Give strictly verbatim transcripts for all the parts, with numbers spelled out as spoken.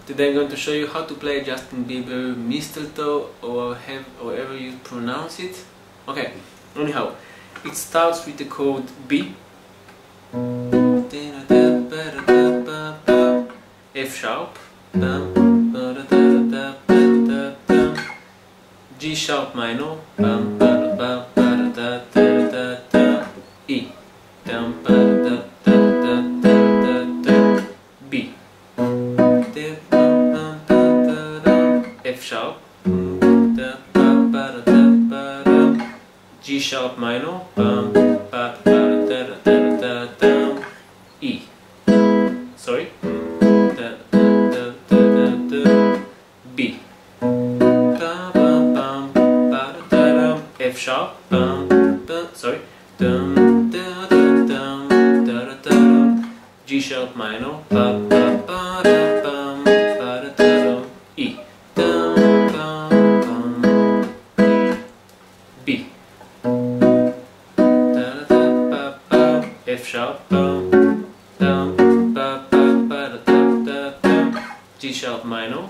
Today I'm going to show you how to play Justin Bieber Mistletoe, or have, however you pronounce it. Okay, anyhow, it starts with the chord B, F sharp, G sharp minor, E, B, F sharp, G sharp minor, E, sorry, B, F sharp, sorry, G sharp minor, E, B, F sharp, G sharp minor,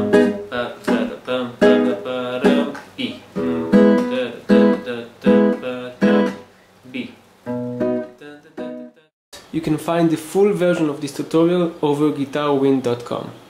E, B. You can find the full version of this tutorial over guitar wind dot com.